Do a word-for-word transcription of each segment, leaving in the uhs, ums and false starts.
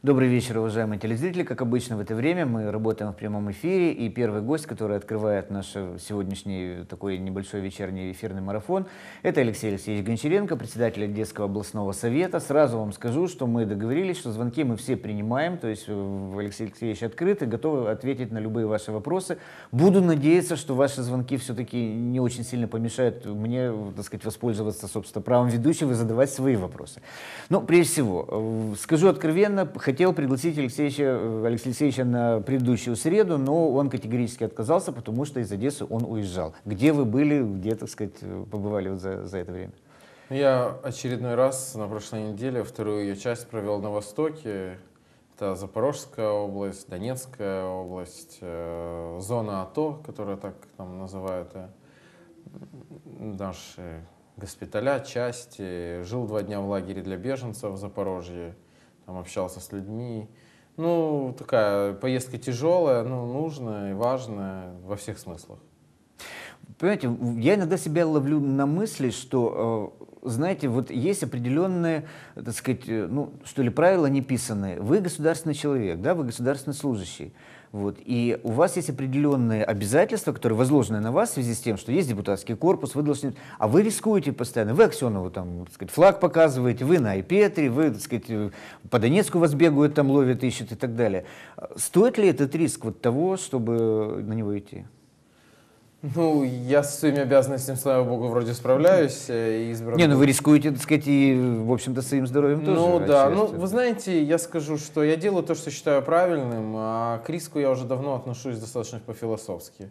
Добрый вечер, уважаемые телезрители. Как обычно в это время мы работаем в прямом эфире, и первый гость, который открывает наш сегодняшний такой небольшой вечерний эфирный марафон, это Алексей Алексеевич Гончаренко, председатель Одесского областного совета. Сразу вам скажу, что мы договорились, что звонки мы все принимаем, то есть Алексей Алексеевич открыт и готов ответить на любые ваши вопросы. Буду надеяться, что ваши звонки все-таки не очень сильно помешают мне, так сказать, воспользоваться, собственно, правом ведущего и задавать свои вопросы. Но прежде всего, скажу откровенно, хотел пригласить Алексеевича, Алексея Алексеевича на предыдущую среду, но он категорически отказался, потому что из Одессы он уезжал. Где вы были, где, так сказать, побывали вот за, за это время? Я очередной раз на прошлой неделе вторую ее часть провел на Востоке. Это Запорожская область, Донецкая область, э, зона АТО, которая так там называют э, наши госпиталя, части. Жил два дня в лагере для беженцев в Запорожье. Там общался с людьми. Ну, такая поездка тяжелая, но нужная и важная во всех смыслах. Понимаете, я иногда себя ловлю на мысли, что, знаете, вот есть определенные, так сказать, ну, что ли, правила неписанные. Вы государственный человек, да, вы государственный служащий. Вот, и у вас есть определенные обязательства, которые возложены на вас в связи с тем, что есть депутатский корпус, вы должны, а вы рискуете постоянно, вы Аксенову там, так сказать, флаг показываете, вы на Айпетре, вы, так сказать, по Донецку вас бегают, там ловят, ищут и так далее. Стоит ли этот риск вот того, чтобы на него идти? Ну, я со своими обязанностями, слава богу, вроде справляюсь. Избран... Не, ну вы рискуете, так сказать, и, в общем-то, своим здоровьем тоже. Ну да, ну вы знаете, я скажу, что я делаю то, что считаю правильным, а к риску я уже давно отношусь достаточно по-философски.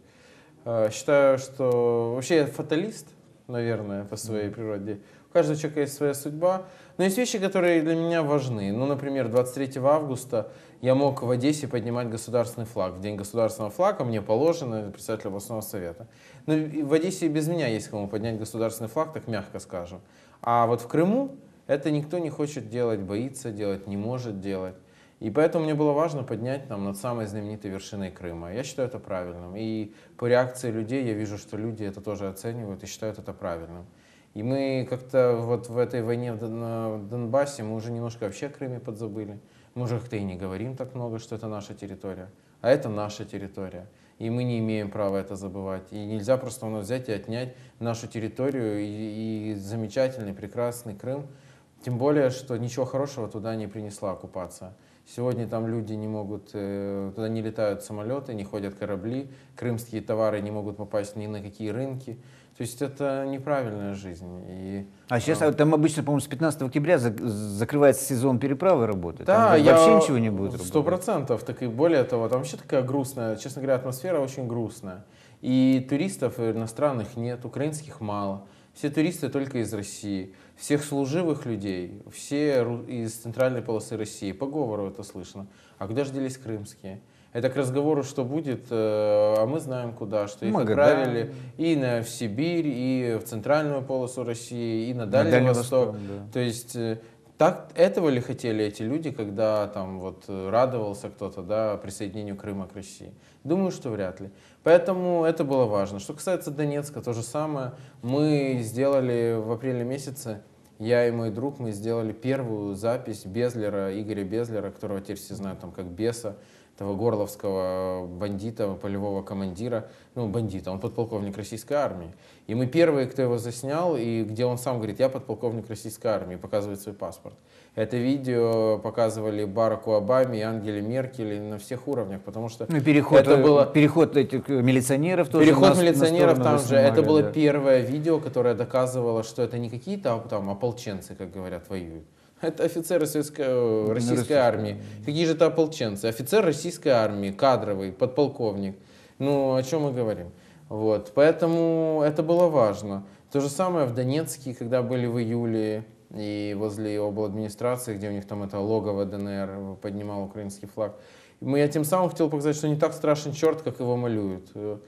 Считаю, что вообще я фаталист, наверное, по своей природе. У каждого человека есть своя судьба. Но есть вещи, которые для меня важны. Ну, например, двадцать третьего августа я мог в Одессе поднимать государственный флаг. В день государственного флага мне положено председатель областного совета. Но в Одессе и без меня есть кому поднять государственный флаг, так мягко скажем. А вот в Крыму это никто не хочет делать, боится делать, не может делать. И поэтому мне было важно поднять там над самой знаменитой вершиной Крыма. Я считаю это правильным. И по реакции людей я вижу, что люди это тоже оценивают и считают это правильным. И мы как-то вот в этой войне в Донбассе мы уже немножко вообще о Крыме подзабыли. Мы уже как-то и не говорим так много, что это наша территория. А это наша территория. И мы не имеем права это забывать. И нельзя просто у нас взять и отнять нашу территорию и, и замечательный, прекрасный Крым. Тем более, что ничего хорошего туда не принесла оккупация. Сегодня там люди не могут, туда не летают самолеты, не ходят корабли, крымские товары не могут попасть ни на какие рынки. То есть это неправильная жизнь. И, а сейчас а, там обычно, по-моему, с пятнадцатого октября закрывается сезон переправы работы. Да, там я, вообще ничего не будет работать. Сто процентов. Так и более того, там вообще такая грустная, честно говоря, атмосфера очень грустная. И туристов иностранных нет, украинских мало. Все туристы только из России. Всех служивых людей, все из центральной полосы России. По говору это слышно. А куда же делись крымские? Это к разговору, что будет, а мы знаем куда, что их Магадан. отправили и на, в Сибирь, и в центральную полосу России, и на Дальний, на Дальний Восток. Восток да. То есть так, этого ли хотели эти люди, когда там вот радовался кто-то, да, присоединению Крыма к России? Думаю, что вряд ли. Поэтому это было важно. Что касается Донецка, то же самое. Мы сделали в апреле месяце, я и мой друг, мы сделали первую запись Безлера, Игоря Безлера, которого теперь все знают там как Беса, этого горловского бандита, полевого командира, ну, бандита, он подполковник российской армии. И мы первые, кто его заснял, и где он сам говорит, я подполковник российской армии, показывает свой паспорт. Это видео показывали Бараку Обаме и Ангеле Меркель на всех уровнях, потому что ну, переход, это было... Переход этих милиционеров тоже. Переход на, милиционеров на там же, снимали, это было да. первое видео, которое доказывало, что это не какие-то там ополченцы, как говорят, воюют. Это офицеры советской, российской армии. Какие же это ополченцы? Офицер российской армии, кадровый, подполковник. Ну, о чем мы говорим? Вот. Поэтому это было важно. То же самое в Донецке, когда были в июле, и возле обладминистрации, где у них там это логово ДНР, поднимал украинский флаг. Я тем самым хотел показать, что не так страшен черт, как его малюют.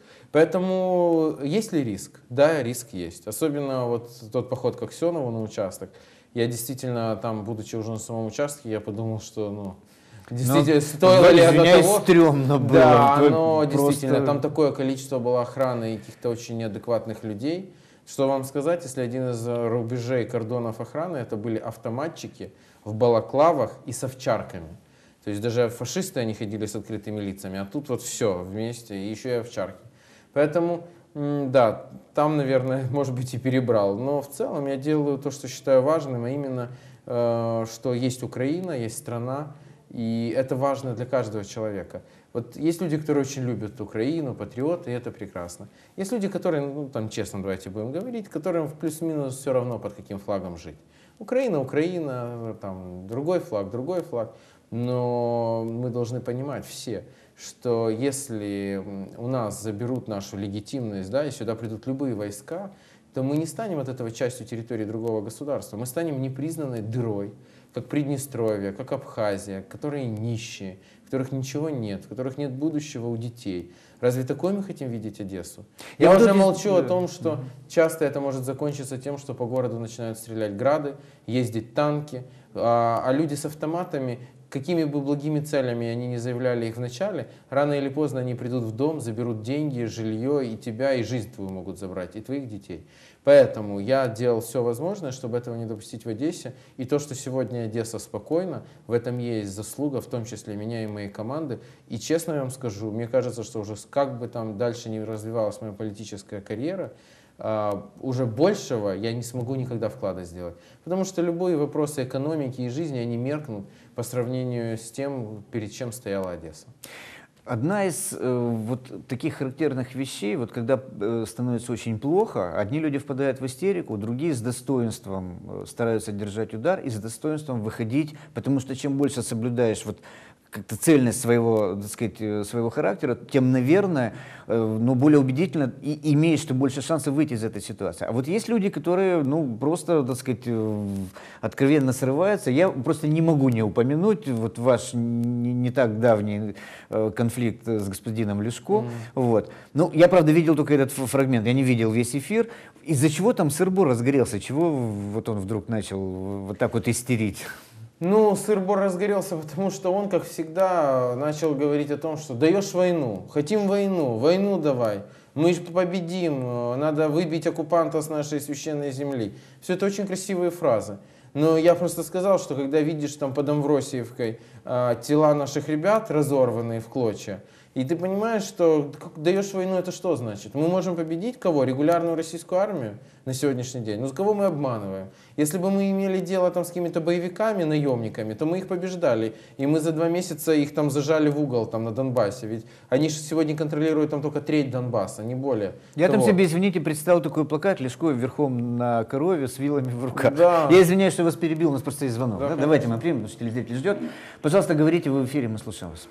Поэтому есть ли риск? Да, риск есть. Особенно вот тот поход к Аксенову на участок. Я действительно там, будучи уже на самом участке, я подумал, что, ну, действительно, но, стоило ли это того? Стрёмно было. Да, но просто... действительно, там такое количество было охраны и каких-то очень неадекватных людей. Что вам сказать, если один из рубежей кордонов охраны, это были автоматчики в балаклавах и с овчарками. То есть даже фашисты, они ходили с открытыми лицами, а тут вот все вместе, и еще и овчарки. Поэтому, да, там, наверное, может быть, и перебрал. Но в целом я делаю то, что считаю важным, а именно, что есть Украина, есть страна, и это важно для каждого человека. Вот есть люди, которые очень любят Украину, патриоты, и это прекрасно. Есть люди, которые, ну, там, честно, давайте будем говорить, которым в плюс-минус все равно, под каким флагом жить. Украина, Украина, там, другой флаг, другой флаг. Но мы должны понимать все, что если у нас заберут нашу легитимность, да, и сюда придут любые войска, то мы не станем от этого частью территории другого государства. Мы станем непризнанной дырой, как Приднестровье, как Абхазия, которые нищие, в которых ничего нет, в которых нет будущего у детей. Разве такой мы хотим видеть Одессу? Я, Я уже здесь... молчу о том, что mm-hmm. часто это может закончиться тем, что по городу начинают стрелять грады, ездить танки, а, а люди с автоматами, какими бы благими целями они не заявляли их вначале, рано или поздно они придут в дом, заберут деньги, жилье, и тебя, и жизнь твою могут забрать, и твоих детей. Поэтому я делал все возможное, чтобы этого не допустить в Одессе. И то, что сегодня Одесса спокойна, в этом есть заслуга, в том числе меня и моей команды. И честно я вам скажу, мне кажется, что уже как бы там дальше не развивалась моя политическая карьера, Uh, уже большего я не смогу никогда вклада сделать. Потому что любые вопросы экономики и жизни, они меркнут по сравнению с тем, перед чем стояла Одесса. Одна из э, вот таких характерных вещей, вот когда э, становится очень плохо, одни люди впадают в истерику, другие с достоинством э, стараются держать удар и с достоинством выходить, потому что чем больше соблюдаешь вот как-то цельность своего, так сказать, своего характера, тем, наверное, э, ну, более убедительно и имеешь ты больше шансов выйти из этой ситуации. А вот есть люди, которые, ну, просто, так сказать, э, откровенно срываются. Я просто не могу не упомянуть вот ваш не, не так давний э, конфликт с господином Лешко. Mm. Вот. Ну, я, правда, видел только этот фрагмент, я не видел весь эфир. Из-за чего там сыр-бор разгорелся? Чего вот он вдруг начал вот так вот истерить? Ну, сыр-бор разгорелся, потому что он, как всегда, начал говорить о том, что даешь войну, хотим войну, войну давай, мы же победим, надо выбить оккупанта с нашей священной земли. Все это очень красивые фразы. Но я просто сказал, что когда видишь там под Амвросиевкой э, тела наших ребят, разорванные в клочья, и ты понимаешь, что даешь войну, это что значит? Мы можем победить кого? Регулярную российскую армию на сегодняшний день? Ну, с кого мы обманываем? Если бы мы имели дело там с какими-то боевиками, наемниками, то мы их побеждали. И мы за два месяца их там зажали в угол там на Донбассе. Ведь они же сегодня контролируют там только треть Донбасса, не более. Я того. там себе, извините, представил такой плакат Лешко верхом на корове с вилами в руках. Да. Я извиняюсь, что вас перебил, у нас просто есть звонок. Да, Да? Давайте мы примем, потому что телезритель ждет. Пожалуйста, говорите, вы в эфире, мы слушаем вас.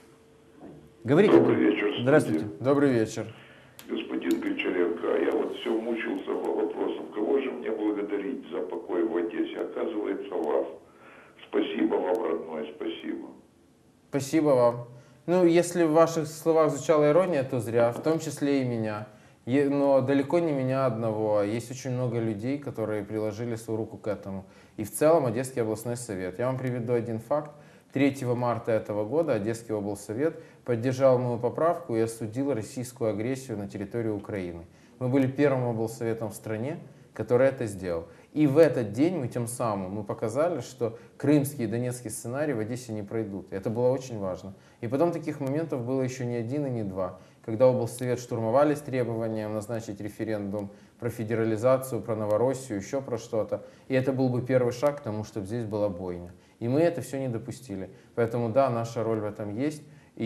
Говорите. Добрый вечер. Здравствуйте. Добрый вечер. Господин Гончаренко, а я вот все мучился вопросом, кого же мне благодарить за покой в Одессе? Оказывается, вас. Спасибо вам, родной, спасибо. Спасибо вам. Ну, если в ваших словах звучала ирония, то зря, в том числе и меня. Но далеко не меня одного. Есть очень много людей, которые приложили свою руку к этому. И в целом Одесский областной совет. Я вам приведу один факт. третьего марта этого года Одесский облсовет поддержал мою поправку и осудил российскую агрессию на территорию Украины. Мы были первым облсоветом в стране, который это сделал. И в этот день мы тем самым мы показали, что крымский и донецкий сценарий в Одессе не пройдут. И это было очень важно. И потом таких моментов было еще не один и не два. Когда облсовет штурмовали с требованием назначить референдум про федерализацию, про Новороссию, еще про что-то. И это был бы первый шаг к тому, чтобы здесь была бойня. И мы это все не допустили. Поэтому да, наша роль в этом есть.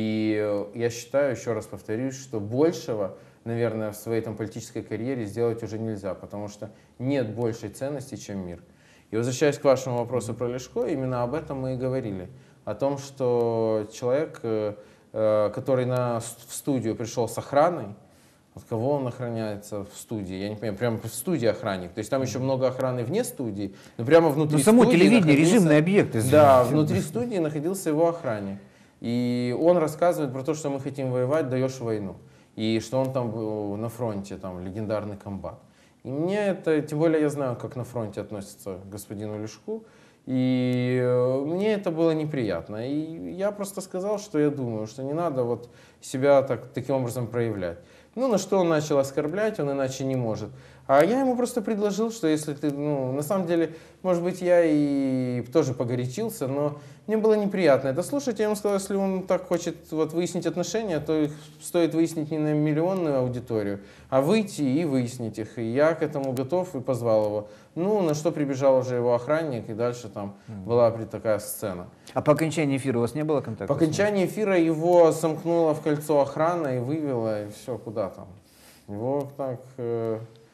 И я считаю, еще раз повторюсь, что большего, наверное, в своей там, политической карьере сделать уже нельзя, потому что нет большей ценности, чем мир. И возвращаясь к вашему вопросу про Лешко, именно об этом мы и говорили. О том, что человек, который на, в студию пришел с охраной, от кого он охраняется в студии? Я не понимаю, прямо в студии охранник. То есть там еще много охраны вне студии, но прямо внутри но само студии телевидение, находился, режимный объект. Извините. Да, внутри студии находился его охранник. И он рассказывает про то, что мы хотим воевать, даешь войну. И что он там был на фронте, там, легендарный комбат. И мне это, тем более я знаю, как на фронте относятся к господину Лешку, и мне это было неприятно. И я просто сказал, что я думаю, что не надо вот себя так, таким образом проявлять. Ну, на что он начал оскорблять, он иначе не может. А я ему просто предложил, что если ты, ну, на самом деле, может быть, я и тоже погорячился, но мне было неприятно это слушать. Я ему сказал, если он так хочет вот выяснить отношения, то их стоит выяснить не на миллионную аудиторию, а выйти и выяснить их. И я к этому готов и позвал его. Ну, на что прибежал уже его охранник, и дальше там mm. была такая сцена. А по окончании эфира у вас не было контакта? По окончании эфира его сомкнула в кольцо охрана и вывела, и все, куда там. Его так... Э...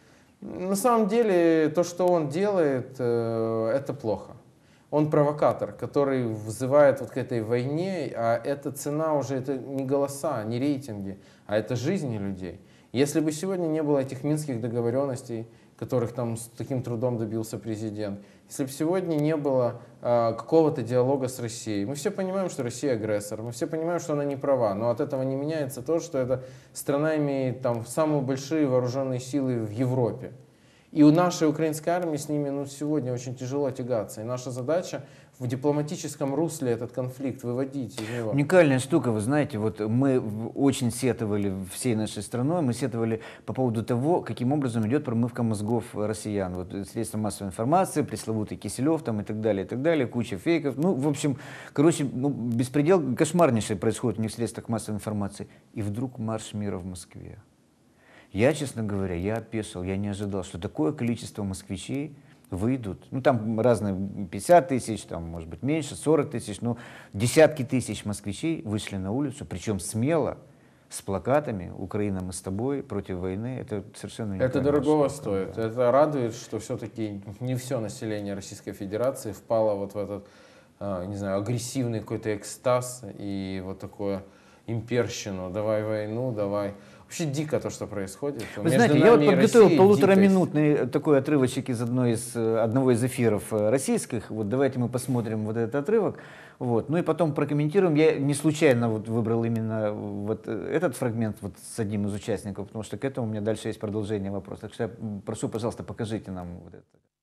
На самом деле, то, что он делает, э, это плохо. Он провокатор, который вызывает вот к этой войне, а эта цена уже, это не голоса, не рейтинги, а это жизни людей. Если бы сегодня не было этих минских договоренностей, которых там с таким трудом добился президент, если бы сегодня не было э, какого-то диалога с Россией, мы все понимаем, что Россия агрессор, мы все понимаем, что она не права, но от этого не меняется то, что эта страна имеет там самые большие вооруженные силы в Европе. И у нашей украинской армии с ними ну, сегодня очень тяжело тягаться. И наша задача в дипломатическом русле этот конфликт выводить из него. Уникальная штука, вы знаете, вот мы очень сетовали всей нашей страной, мы сетовали по поводу того, каким образом идет промывка мозгов россиян. Вот средства массовой информации, пресловутый Киселев там, и так далее, и так далее, куча фейков. Ну, в общем, короче, ну, беспредел кошмарнейший происходит у них в средствах массовой информации. И вдруг марш мира в Москве. Я, честно говоря, я опешил, я не ожидал, что такое количество москвичей выйдут. Ну, там разные, пятьдесят тысяч, там, может быть, меньше, сорок тысяч, но десятки тысяч москвичей вышли на улицу, причем смело, с плакатами «Украина, мы с тобой, против войны». Это совершенно уникально. Это дорогого стоит. Да. Это радует, что все-таки не все население Российской Федерации впало вот в этот, не знаю, агрессивный какой-то экстаз и вот такое имперщину. Давай войну, давай... Вообще дико то, что происходит. Вы Между знаете, я вот подготовил полутораминутный дикость. такой отрывочек из, одной из одного из эфиров российских. Вот давайте мы посмотрим вот этот отрывок. Вот. Ну и потом прокомментируем. Я не случайно вот выбрал именно вот этот фрагмент вот с одним из участников, потому что к этому у меня дальше есть продолжение вопроса. Так что я прошу, пожалуйста, покажите нам вот это.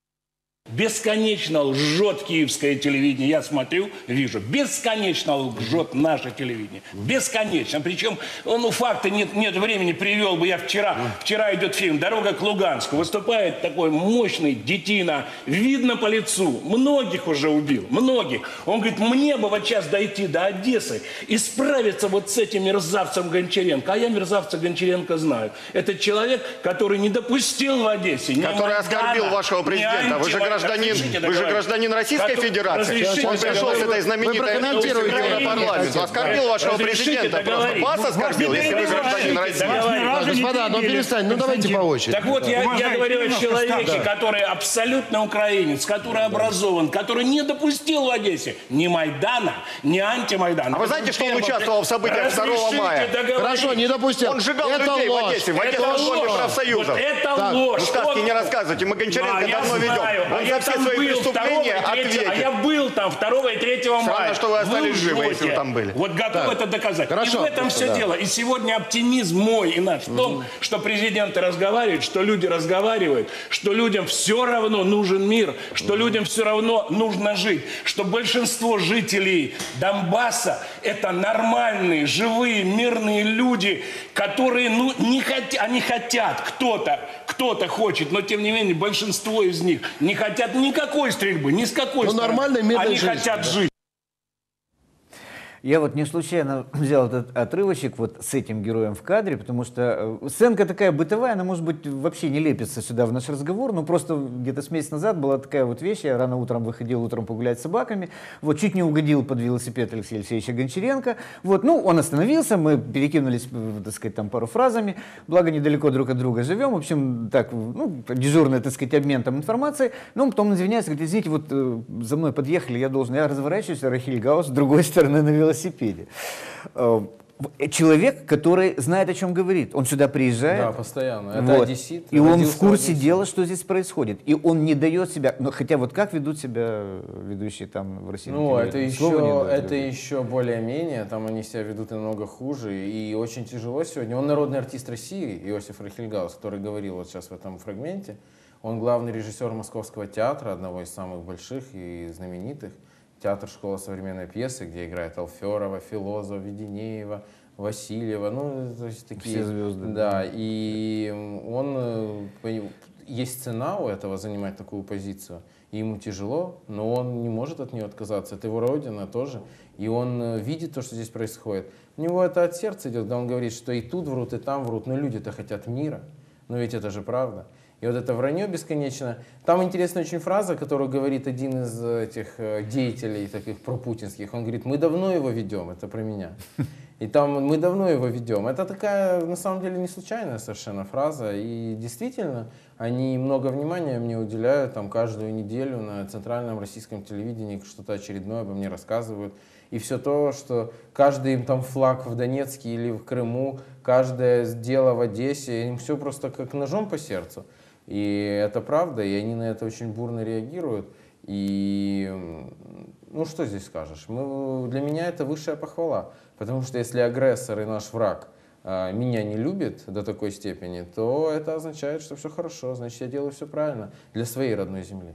Бесконечно лжет киевское телевидение. Я смотрю, вижу. Бесконечно лжет наше телевидение. Бесконечно. Причем, ну, факты нет, нет времени. Привел бы я вчера. Вчера идет фильм «Дорога к Луганску». Выступает такой мощный детина. Видно по лицу. Многих уже убил. Многих. Он говорит, мне бы вот сейчас дойти до Одессы и справиться вот с этим мерзавцем Гончаренко. А я мерзавца Гончаренко знаю. Это человек, который не допустил в Одессе. Который оскорбил вашего президента. Вы же гражданин, вы же гражданин Российской Федерации. Он пришел с этой знаменитой Европарламента. Оскорбил вашего президента. Просто вас оскорбил, если вы гражданин России. Господа, ну перестань, ну давайте по очереди. Так вот, я, я говорю о человеке, который абсолютно украинец, который образован, который не допустил в Одессе ни Майдана, ни антимайдана. А вы знаете, что он участвовал в событиях второго мая? Хорошо, не допустил. Он сжигал это людей ложь. в Одессе, в Одессе профсоюзов. Вот это ложь. Ну, сказки не рассказывайте, мы Гончаренко давно ведем. Он за все свои преступления ответит. А я был там второго и третьего мая. Странно, что вы остались живы, если вы там были. Вот готов это доказать. Хорошо. И в этом все да. дело. И сегодня оптимизм мой и наш в том, что президенты разговаривают, что люди разговаривают, что людям все равно нужен мир, что людям все равно нужно жить, что большинство жителей Донбасса это нормальные, живые, мирные люди, которые ну, не хотят, они хотят, кто-то, кто-то хочет, но тем не менее большинство из них не хотят никакой стрельбы, ни с какой ну, стороны. Они жизнь, хотят да. жить. Я вот не случайно взял этот отрывочек вот с этим героем в кадре, потому что сценка такая бытовая, она, может быть, вообще не лепится сюда в наш разговор, но просто где-то с месяц назад была такая вот вещь, я рано утром выходил утром погулять с собаками, вот чуть не угодил под велосипед Алексея Алексеевича Гончаренко, вот, ну, он остановился, мы перекинулись, так сказать, там пару фразами, благо недалеко друг от друга живем, в общем, так, ну, дежурный, так сказать, обмен там информацией, но потом он извиняется, говорит, извините, вот э, за мной подъехали, я должен, я разворачиваюсь, Рахиль Гаус с другой стороны на велосипеде. велосипеде. Человек, который знает, о чем говорит. Он сюда приезжает. Да, постоянно. Это вот, одессит. И он в курсе дела, что здесь происходит. И он не дает себя... Но, хотя вот как ведут себя ведущие там в России? Ну, это еще, это еще более-менее. Там они себя ведут намного хуже. И очень тяжело сегодня. Он народный артист России, Иосиф Рахиль Гаус, который говорил вот сейчас в этом фрагменте. Он главный режиссер Московского театра, одного из самых больших и знаменитых. Театр «Школа современной пьесы», где играет Алферова, Филозов, Веденеева, Васильева, ну, то есть такие... Все звезды. Да, и он есть цена у этого занимать такую позицию, и ему тяжело, но он не может от нее отказаться. Это его родина тоже, и он видит то, что здесь происходит. У него это от сердца идет, когда он говорит, что и тут врут, и там врут, но люди-то хотят мира, но ведь это же правда. И вот это вранье бесконечно. Там интересная очень фраза, которую говорит один из этих деятелей таких пропутинских. Он говорит, мы давно его ведем, это про меня. И там мы давно его ведем. Это такая, на самом деле, не случайная совершенно фраза. И действительно, они много внимания мне уделяют. Там каждую неделю на центральном российском телевидении что-то очередное обо мне рассказывают. И все то, что каждый им там флаг в Донецке или в Крыму, каждое дело в Одессе, им все просто как ножом по сердцу. И это правда, и они на это очень бурно реагируют. И ну что здесь скажешь? Мы, для меня это высшая похвала. Потому что если агрессор и наш враг а, меня не любит до такой степени, то это означает, что все хорошо, значит я делаю все правильно для своей родной земли.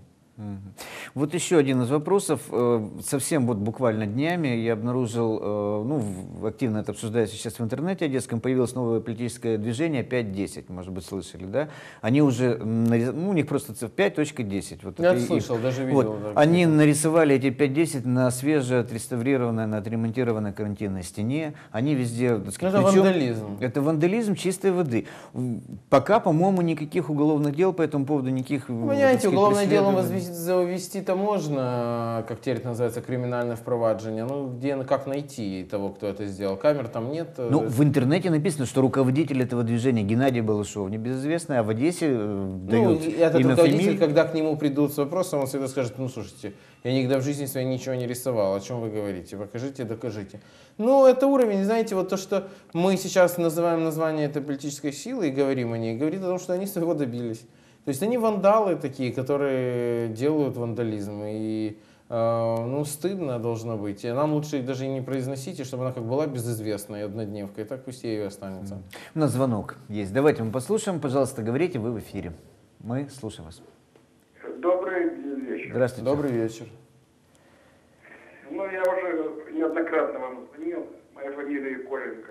Вот еще один из вопросов. Совсем вот буквально днями я обнаружил, ну, активно это обсуждается сейчас в интернете одесском, появилось новое политическое движение пять десять, может быть, слышали, да? Они уже, ну, у них просто пять точка десять. Вот я слышал, их, даже видел. Вот, они нарисовали эти пять десять на свеже отреставрированной, на отремонтированной карантинной стене. Они везде, так сказать, это причем, вандализм. Это вандализм чистой воды. Пока, по-моему, никаких уголовных дел по этому поводу, никаких... Вы понимаете, уголовное дело возвести завести-то можно, как теперь это называется, криминальное впроваджение. Ну, где, как найти того, кто это сделал? Камер там нет. Ну, в интернете написано, что руководитель этого движения Геннадий Балашов, небезызвестный, а в Одессе дают ну, этот имя, руководитель, фамилию. Когда к нему придут с вопросом, он всегда скажет, ну, слушайте, я никогда в жизни своей ничего не рисовал, о чем вы говорите? Покажите, докажите. Ну, это уровень, знаете, вот то, что мы сейчас называем название этой политической силы и говорим о ней, говорит о том, что они своего добились. То есть они вандалы такие, которые делают вандализм. И э, ну, стыдно должно быть. И нам лучше даже и не произносить, чтобы она как была безызвестной однодневкой. Так пусть ей и останется. У нас звонок есть. Давайте мы послушаем. Пожалуйста, говорите, вы в эфире. Мы слушаем вас. Добрый вечер. Здравствуйте. Добрый вечер. Ну, я уже неоднократно вам звонил. Моя фамилия Коленко.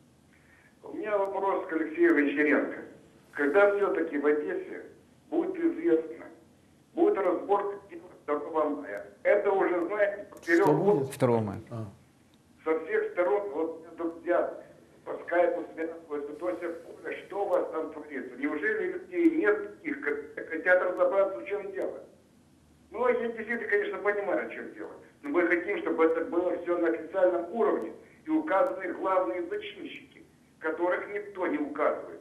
У меня вопрос к Алексею Гончаренко. Когда все-таки в Одессе будет известно, будет разбор второго мая. Это уже, знаете, вперед. будет? второго мая. А. Со всех сторон, вот друзья по скайпу связываются, Тося, что у вас там творится? Неужели людей нет, их хотят разобраться, в чем дело? Ну, я действительно, конечно, понимаю, в чем дело. Но мы хотим, чтобы это было все на официальном уровне и указаны главные зачинщики, которых никто не указывает.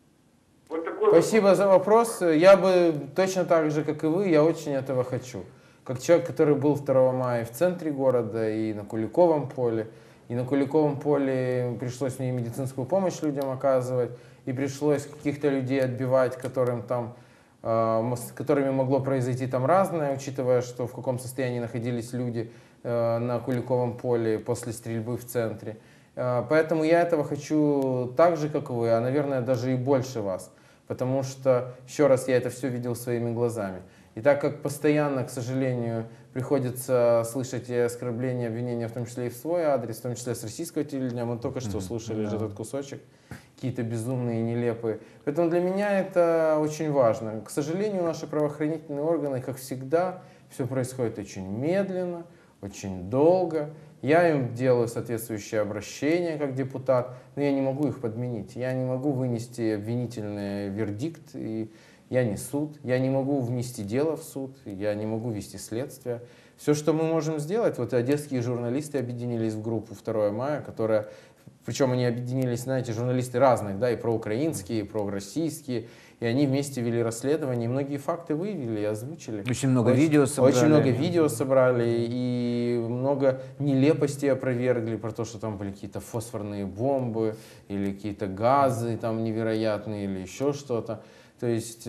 Вот такой Спасибо вопрос. за вопрос. Я бы точно так же, как и вы, я очень этого хочу. Как человек, который был второго мая в центре города и на Куликовом поле. И на Куликовом поле пришлось мне медицинскую помощь людям оказывать. И пришлось каких-то людей отбивать, которым там, э, с которыми могло произойти там разное, учитывая, что в каком состоянии находились люди э, на Куликовом поле после стрельбы в центре. Э, поэтому я этого хочу так же, как вы, а, наверное, даже и больше вас. Потому что, еще раз, я это все видел своими глазами. И так как постоянно, к сожалению, приходится слышать и оскорбления, обвинения, в том числе и в свой адрес, в том числе с российского телевидения, мы только что слушали же этот кусочек, какие-то безумные, нелепые. Поэтому для меня это очень важно. К сожалению, наши правоохранительные органы, как всегда, все происходит очень медленно, очень долго. Я им делаю соответствующее обращение как депутат, но я не могу их подменить. Я не могу вынести обвинительный вердикт, и я не суд. Я не могу внести дело в суд, я не могу вести следствие. Все, что мы можем сделать, вот одесские журналисты объединились в группу второго мая, которая, причем они объединились, знаете, журналисты разных, да, и проукраинские, и пророссийские, и они вместе вели расследование, и многие факты выявили и озвучили. Очень много очень, видео собрали. Очень много видео собрали, и много нелепостей опровергли про то, что там были какие-то фосфорные бомбы, или какие-то газы там невероятные, или еще что-то. То есть,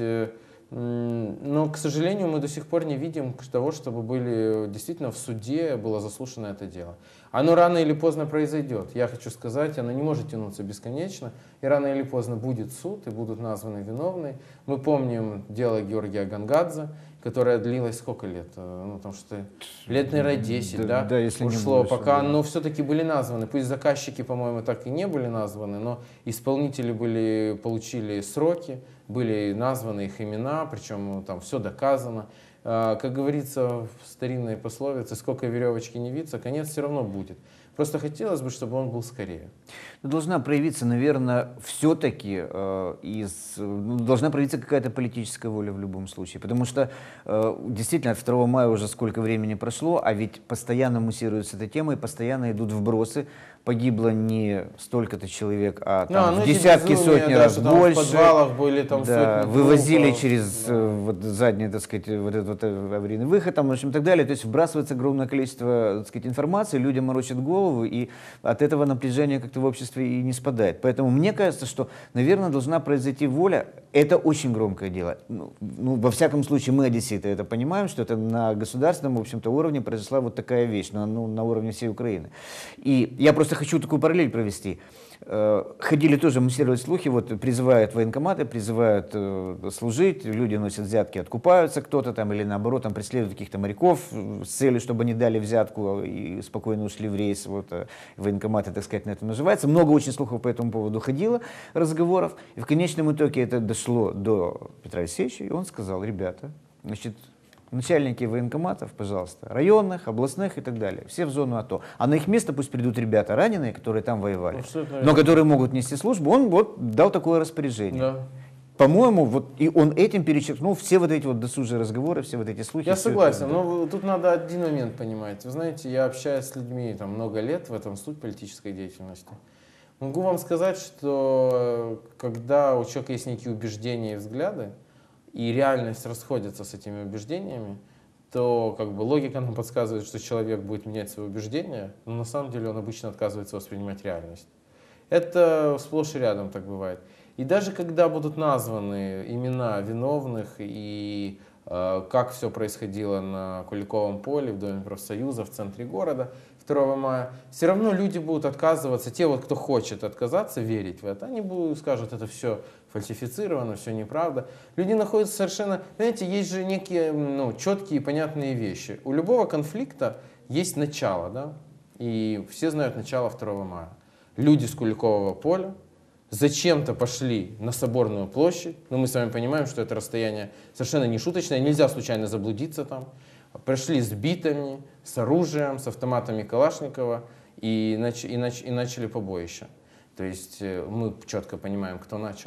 но, к сожалению, мы до сих пор не видим того, чтобы были действительно в суде было заслушано это дело. Оно рано или поздно произойдет. Я хочу сказать, оно не может тянуться бесконечно. И рано или поздно будет суд, и будут названы виновные. Мы помним дело Георгия Гангадзе, которая длилась сколько лет? Ну, потому что лет, наверное, десять, да, да, да, если не ушло, больше, пока, да. но все-таки были названы. Пусть заказчики, по-моему, так и не были названы, но исполнители были, получили сроки, были названы их имена, причем там все доказано. Как говорится в старинной пословице, сколько веревочки не виться, конец все равно будет. Просто хотелось бы, чтобы он был скорее. Должна проявиться, наверное, все-таки э, из, ну, должна проявиться какая-то политическая воля в любом случае. Потому что э, действительно от второго мая уже сколько времени прошло, а ведь постоянно муссируется эта тема и постоянно идут вбросы. Погибло не столько-то человек, а там, ну, в десятки, безумия, сотни да, раз что там больше. в подвалах были там да, сотни вывозили трупов. через Да. э, вот, задний, так сказать, вот этот вот аварийный выход, там, в общем, и так далее. То есть вбрасывается огромное количество, так сказать, информации, людям морочат голову, и от этого напряжение как-то в обществе и не спадает. Поэтому мне кажется, что, наверное, должна произойти воля. Это очень громкое дело. Ну, ну, во всяком случае, мы, одесситы, это понимаем, что это на государственном, в общем-то, уровне произошла вот такая вещь, ну, ну, на уровне всей Украины. И я просто хочу такую параллель провести. Ходили тоже, муссировать слухи, вот призывают военкоматы, призывают э, служить, люди носят взятки, откупаются кто-то там, или наоборот, там преследуют каких-то моряков с целью, чтобы они дали взятку и спокойно ушли в рейс. Вот э, военкоматы, так сказать, на это наживаются. Много очень слухов по этому поводу ходило, разговоров. И в конечном итоге это дошло до Петра Алексеевича, и он сказал: ребята, значит, начальники военкоматов, пожалуйста, районных, областных и так далее, все в зону АТО. А на их место пусть придут ребята раненые, которые там воевали, но которые могут нести службу. Он вот дал такое распоряжение. Да. По-моему, вот и он этим перечеркнул все вот эти вот досужие разговоры, все вот эти слухи. Я согласен, это, да. Но тут надо один момент понимать. Вы знаете, я общаюсь с людьми там много лет, в этом суть политической деятельности. Могу вам сказать, что когда у человека есть некие убеждения и взгляды, и реальность расходится с этими убеждениями, то как бы логика нам подсказывает, что человек будет менять свои убеждения, но на самом деле он обычно отказывается воспринимать реальность. Это сплошь и рядом так бывает. И даже когда будут названы имена виновных и э, как все происходило на Куликовом поле, в Доме профсоюза, в центре города второго мая, все равно люди будут отказываться, те вот, кто хочет отказаться, верить в это, они будут, скажут, это все фальсифицировано, все неправда. Люди находятся совершенно, знаете, есть же некие ну, четкие и понятные вещи. У любого конфликта есть начало, да, и все знают начало второго мая. Люди с Куликового поля зачем-то пошли на Соборную площадь, но мы с вами понимаем, что это расстояние совершенно не шуточное, нельзя случайно заблудиться там. Пришли с битами, с оружием, с автоматами Калашникова и, нач и, нач и начали побоище. То есть мы четко понимаем, кто начал.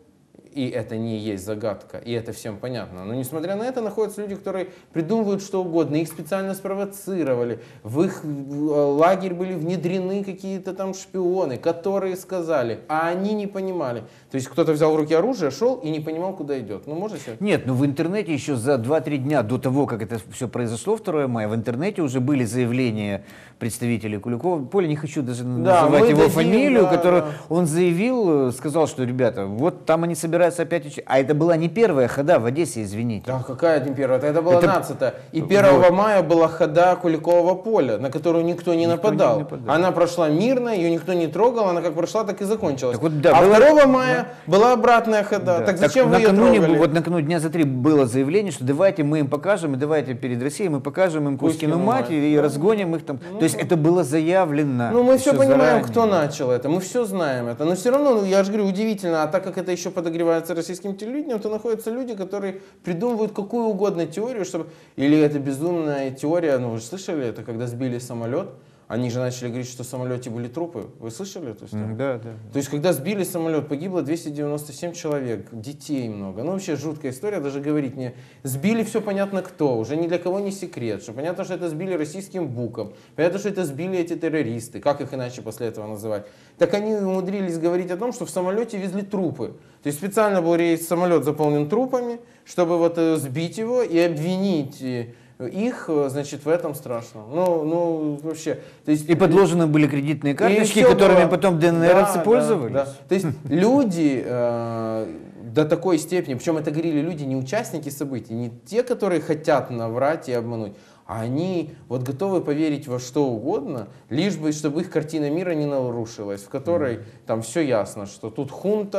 И это не есть загадка, и это всем понятно. Но несмотря на это, находятся люди, которые придумывают что угодно, их специально спровоцировали, в их лагерь были внедрены какие-то там шпионы, которые сказали, а они не понимали. То есть кто-то взял в руки оружие, шел и не понимал, куда идет. Ну, можете? Нет, ну в интернете еще за два-три дня до того, как это все произошло, второго мая, в интернете уже были заявления представителей Куликова поля, не хочу даже да, называть его дадим, фамилию, да, которую да. он заявил, сказал, что, ребята, вот там они собираются опять учить. А это была не первая хода в Одессе, извините. Да, какая не первая? Это была нацатая. И первого вот. мая была хода Куликового поля, на которую никто не, никто нападал. не нападал. Она прошла мирно, ее никто не трогал, она как прошла, так и закончилась. Так вот, да, а было... второго мая да. была обратная хода. Да. Так зачем так, вы накануне, ее трогали? Вот накануне дня за три было заявление, что давайте мы им покажем, и давайте перед Россией мы покажем им Кузькину мать, и, и разгоним их там. Ну, То есть это было заявлено. Ну мы все понимаем, заранее. кто начал это, мы все знаем это. Но все равно, ну, я же говорю, удивительно, а так как это еще подогревается российским телевидением, то находятся люди, которые придумывают какую угодно теорию, чтобы... Или это безумная теория, ну вы же слышали, это когда сбили самолет, они же начали говорить, что в самолете были трупы. Вы слышали эту историю? Да, да. То есть, когда сбили самолет, погибло двести девяносто семь человек, детей много. Ну, вообще жуткая история, даже говорить не... Сбили все понятно кто, уже ни для кого не секрет, что понятно, что это сбили российским буком, понятно, что это сбили эти террористы, как их иначе после этого называть. Так они умудрились говорить о том, что в самолете везли трупы. То есть, специально был рейс, самолет заполнен трупами, чтобы вот сбить его и обвинить... их, значит, в этом страшно. Ну, ну, вообще. То есть, и подложены были кредитные карточки, которыми было... потом ДНРовцы да, пользовались. Да, да. То есть люди э, до такой степени, причем это говорили люди, не участники событий, не те, которые хотят наврать и обмануть, а они вот готовы поверить во что угодно, лишь бы, чтобы их картина мира не нарушилась, в которой mm. там все ясно, что тут хунта,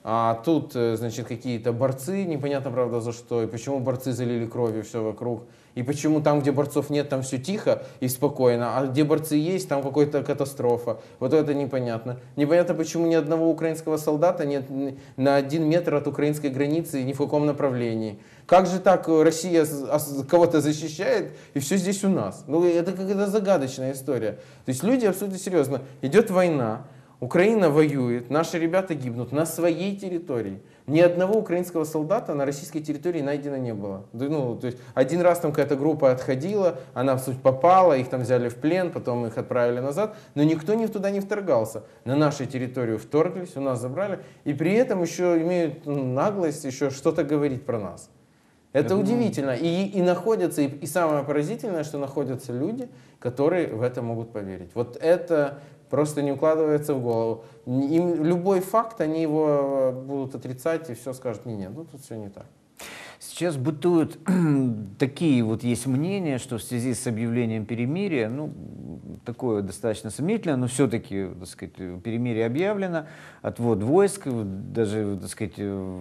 А тут, значит, какие-то борцы, непонятно, правда, за что, и почему борцы залили кровью все вокруг, и почему там, где борцов нет, там все тихо и спокойно, а где борцы есть, там какая-то катастрофа. Вот это непонятно. Непонятно, почему ни одного украинского солдата нет на один метр от украинской границы ни в каком направлении. Как же так Россия кого-то защищает, и все здесь у нас? Ну, это какая-то загадочная история. То есть люди абсолютно серьезно. Идет война, Украина воюет, наши ребята гибнут на своей территории. Ни одного украинского солдата на российской территории найдено не было. Ну, то есть один раз там какая-то группа отходила, она в суть попала, их там взяли в плен, потом их отправили назад, но никто ни туда не вторгался. На нашу территорию вторглись, у нас забрали, и при этом еще имеют наглость еще что-то говорить про нас. Это Я удивительно. И, и находятся, и, и самое поразительное, что находятся люди, которые в это могут поверить. Вот это просто не укладывается в голову. Им любой факт, они его будут отрицать и все скажут, не, нет, ну тут все не так. Сейчас бытуют такие вот есть мнения, что в связи с объявлением перемирия, ну, такое достаточно сомнительное, но все-таки, так сказать, перемирие объявлено, отвод войск, даже, так сказать,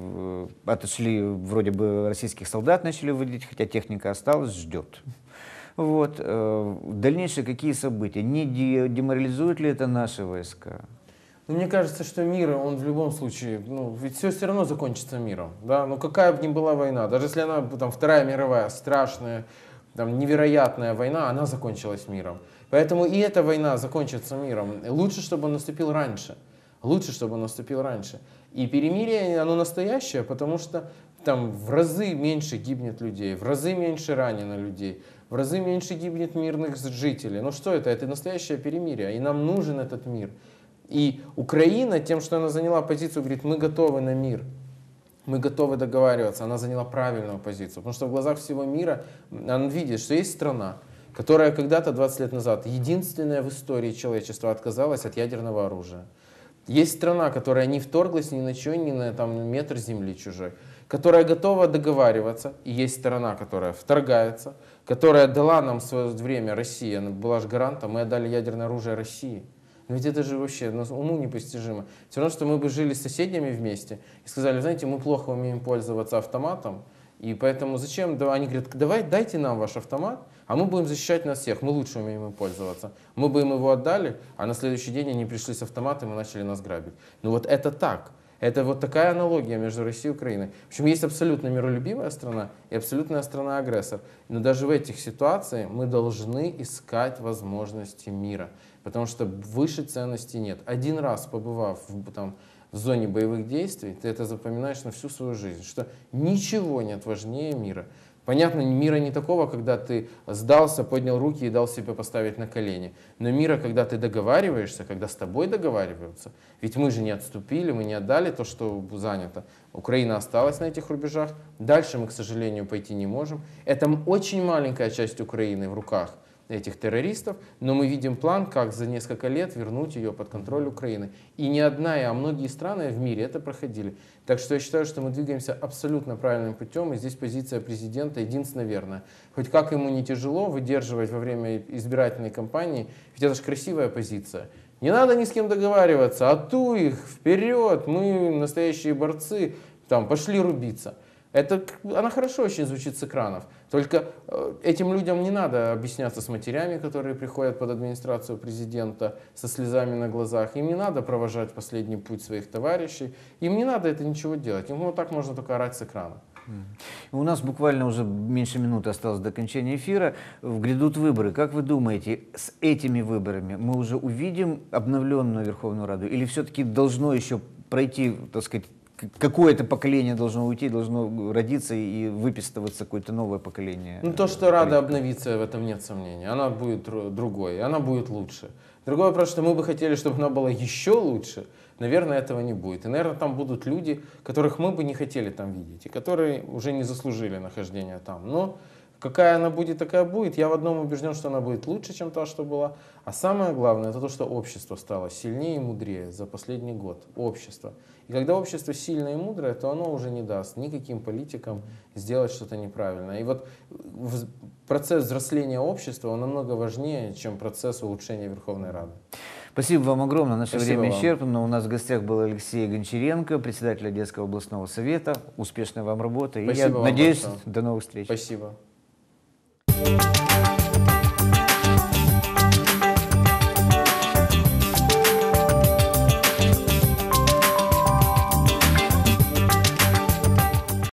отошли, вроде бы российских солдат начали выводить, хотя техника осталась, ждет. Вот. Дальнейшие какие события? Не деморализует ли это наши войска? Ну, мне кажется, что мир, он в любом случае, ну, ведь все все равно закончится миром, да, ну, какая бы ни была война, даже если она, там, Вторая мировая, страшная, там, невероятная война, она закончилась миром. Поэтому и эта война закончится миром. Лучше, чтобы он наступил раньше, лучше, чтобы он наступил раньше. И перемирие, оно настоящее, потому что там в разы меньше гибнет людей, в разы меньше ранено людей, в разы меньше гибнет мирных жителей. Ну, что это? Это настоящее перемирие, и нам нужен этот мир. И Украина тем, что она заняла позицию, говорит, мы готовы на мир, мы готовы договариваться, она заняла правильную позицию. Потому что в глазах всего мира она видит, что есть страна, которая когда-то, двадцать лет назад, единственная в истории человечества отказалась от ядерного оружия. Есть страна, которая не вторглась ни на что, ни на там, метр земли чужой, которая готова договариваться. И есть страна, которая вторгается, которая дала нам в свое время, Россия, она была же гарантом, мы отдали ядерное оружие России. Но ведь это же вообще ну, уму непостижимо. Все равно, что мы бы жили с соседями вместе и сказали, знаете, мы плохо умеем пользоваться автоматом, и поэтому зачем? Они говорят, давай, дайте нам ваш автомат, а мы будем защищать нас всех, мы лучше умеем им пользоваться. Мы бы им его отдали, а на следующий день они пришли с автоматом и начали нас грабить. Ну вот это так. Это вот такая аналогия между Россией и Украиной. В общем, есть абсолютно миролюбивая страна и абсолютная страна-агрессор. Но даже в этих ситуациях мы должны искать возможности мира. Потому что выше ценностей нет. Один раз побывав в, там, в зоне боевых действий, ты это запоминаешь на всю свою жизнь. Что ничего нет важнее мира. Понятно, мира не такого, когда ты сдался, поднял руки и дал себе поставить на колени. Но мира, когда ты договариваешься, когда с тобой договариваются. Ведь мы же не отступили, мы не отдали то, что занято. Украина осталась на этих рубежах. Дальше мы, к сожалению, пойти не можем. Это очень маленькая часть Украины в руках этих террористов, но мы видим план, как за несколько лет вернуть ее под контроль Украины. И не одна, а многие страны в мире это проходили. Так что я считаю, что мы двигаемся абсолютно правильным путем, и здесь позиция президента единственно верная. Хоть как ему не тяжело выдерживать во время избирательной кампании, ведь это же красивая позиция. Не надо ни с кем договариваться, а ту их, вперед, мы настоящие борцы, там, пошли рубиться. Это, она хорошо очень звучит с экранов. Только э, этим людям не надо объясняться с матерями, которые приходят под администрацию президента со слезами на глазах. Им не надо провожать последний путь своих товарищей. Им не надо это ничего делать. Им вот так можно только орать с экрана. У нас буквально уже меньше минуты осталось до окончания эфира. Грядут выборы. Как вы думаете, с этими выборами мы уже увидим обновленную Верховную Раду? Или все-таки должно еще пройти, так сказать, какое-то поколение должно уйти, должно родиться и выписываться какое-то новое поколение? Ну, то, что Рада обновится, в этом нет сомнений. Она будет другой, она будет лучше. Другой вопрос, что мы бы хотели, чтобы она была еще лучше. Наверное, этого не будет. И, наверное, там будут люди, которых мы бы не хотели там видеть, и которые уже не заслужили нахождения там. Но какая она будет, такая будет. Я в одном убежден, что она будет лучше, чем та, что была. А самое главное, это то, что общество стало сильнее и мудрее за последний год. Общество. И когда общество сильное и мудрое, то оно уже не даст никаким политикам сделать что-то неправильное. И вот процесс взросления общества, он намного важнее, чем процесс улучшения Верховной Рады. Спасибо вам огромное. Наше Спасибо время вам. исчерпано. У нас в гостях был Алексей Гончаренко, председатель Одесского областного совета. Успешной вам работы. И я Спасибо вам надеюсь, большое. до новых встреч. Спасибо.